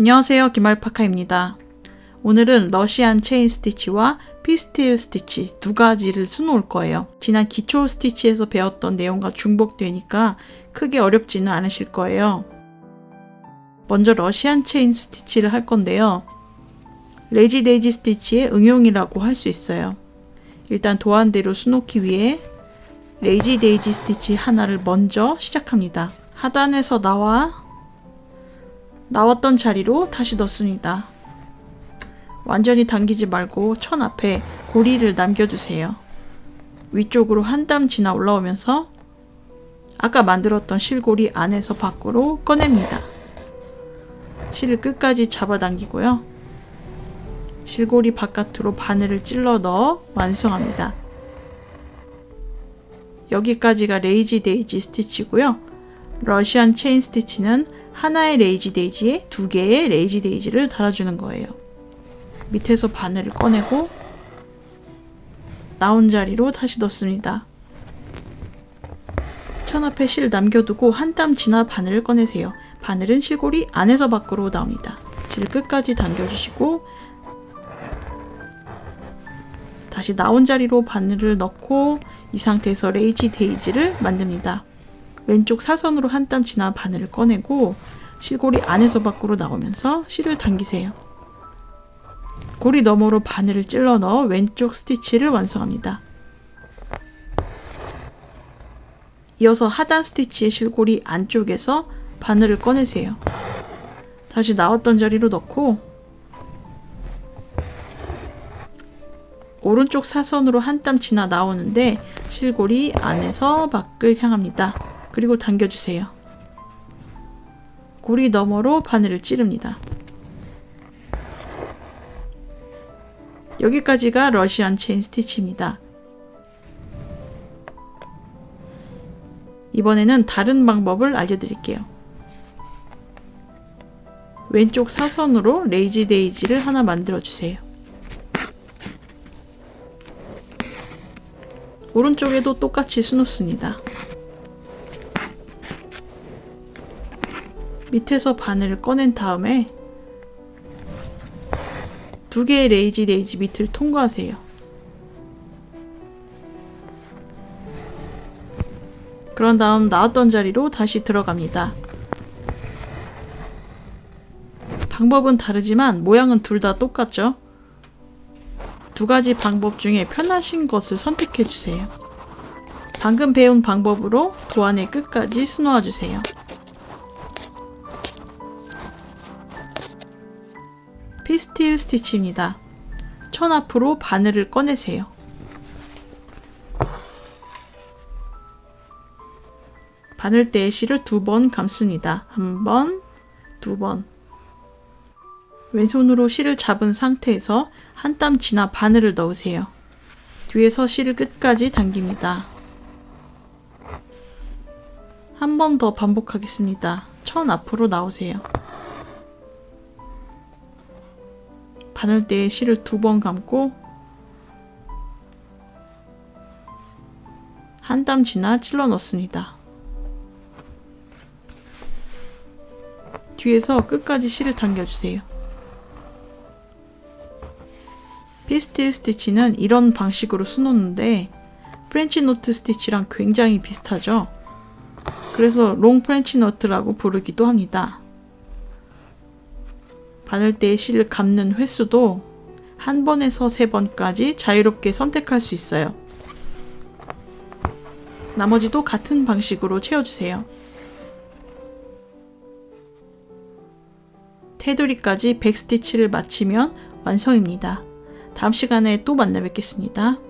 안녕하세요, 김알파카입니다. 오늘은 러시안 체인 스티치와 피스틸 스티치 두 가지를 수놓을 거예요. 지난 기초 스티치에서 배웠던 내용과 중복되니까 크게 어렵지는 않으실 거예요. 먼저 러시안 체인 스티치를 할 건데요. 레이지 데이지 스티치의 응용이라고 할 수 있어요. 일단 도안대로 수놓기 위해 레이지 데이지 스티치 하나를 먼저 시작합니다. 하단에서 나왔던 자리로 다시 넣습니다. 완전히 당기지 말고 천 앞에 고리를 남겨주세요. 위쪽으로 한 땀 지나 올라오면서 아까 만들었던 실고리 안에서 밖으로 꺼냅니다. 실을 끝까지 잡아당기고요. 실고리 바깥으로 바늘을 찔러 넣어 완성합니다. 여기까지가 레이지 데이지 스티치고요. 러시안 체인 스티치는 하나의 레이지 데이지에 두 개의 레이지 데이지를 달아주는 거예요. 밑에서 바늘을 꺼내고 나온 자리로 다시 넣습니다. 천 앞에 실 남겨두고 한 땀 지나 바늘을 꺼내세요. 바늘은 실고리 안에서 밖으로 나옵니다. 실 끝까지 당겨주시고 다시 나온 자리로 바늘을 넣고 이 상태에서 레이지 데이지를 만듭니다. 왼쪽 사선으로 한 땀 지나 바늘을 꺼내고 실고리 안에서 밖으로 나오면서 실을 당기세요. 고리 너머로 바늘을 찔러 넣어 왼쪽 스티치를 완성합니다. 이어서 하단 스티치의 실고리 안쪽에서 바늘을 꺼내세요. 다시 나왔던 자리로 넣고 오른쪽 사선으로 한 땀 지나 나오는데 실고리 안에서 밖을 향합니다. 그리고 당겨주세요. 고리 너머로 바늘을 찌릅니다. 여기까지가 러시안 체인 스티치입니다. 이번에는 다른 방법을 알려드릴게요. 왼쪽 사선으로 레이지 데이지를 하나 만들어주세요. 오른쪽에도 똑같이 수놓습니다. 밑에서 바늘을 꺼낸 다음에 두 개의 레이지 데이지 밑을 통과하세요. 그런 다음 나왔던 자리로 다시 들어갑니다. 방법은 다르지만 모양은 둘 다 똑같죠? 두 가지 방법 중에 편하신 것을 선택해 주세요. 방금 배운 방법으로 도안의 끝까지 수놓아 주세요. 피스틸 스티치입니다. 천 앞으로 바늘을 꺼내세요. 바늘대에 실을 두 번 감습니다. 한 번, 두 번. 왼손으로 실을 잡은 상태에서 한 땀 지나 바늘을 넣으세요. 뒤에서 실을 끝까지 당깁니다. 한 번 더 반복하겠습니다. 천 앞으로 나오세요. 바늘대에 실을 두 번 감고 한 땀 지나 찔러 넣습니다. 뒤에서 끝까지 실을 당겨주세요. 피스틸 스티치는 이런 방식으로 수놓는데 프렌치 노트 스티치랑 굉장히 비슷하죠. 그래서 롱 프렌치 노트라고 부르기도 합니다. 바늘대에 실을 감는 횟수도 한 번에서 세 번까지 자유롭게 선택할 수 있어요. 나머지도 같은 방식으로 채워주세요. 테두리까지 백스티치를 마치면 완성입니다. 다음 시간에 또 만나 뵙겠습니다.